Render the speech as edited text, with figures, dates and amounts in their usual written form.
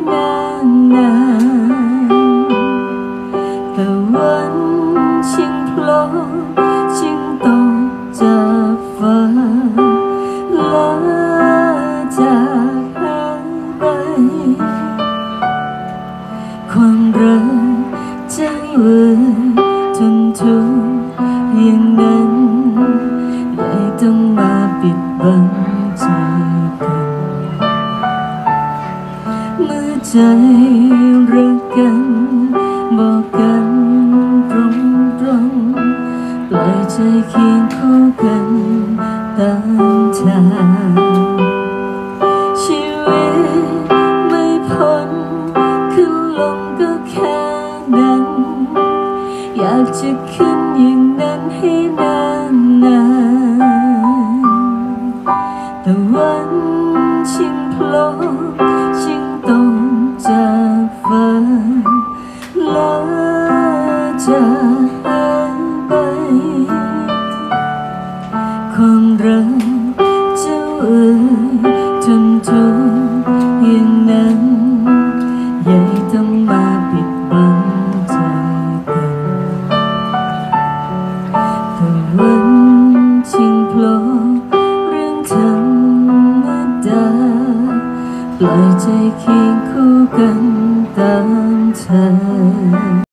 นานนานแต่วันชิงโผล่ชิงตกจากฟ้าและจากหายไปความรักใจเวอจนทุกอย่างนั้นเลยต้องมาปิดบังใจกันเมื่อใจรักกันบอกกันตรงปล่อยใจเคียงคู่กันตามทางชีวิตไม่พ้นขึ้นลงก็แค่นั้นอยากจะขึ้นอย่างนั้นให้นานแต่วันชิงโผล่ชิงตกจากฟ้าและจากหายไปความรักเจ้าจนทุกอย่างนั้นใหญ่ต้องมาปิดบังใจกันแต่วันชิงโผล่เรื่องธรรมดาปล่อยใจเคียง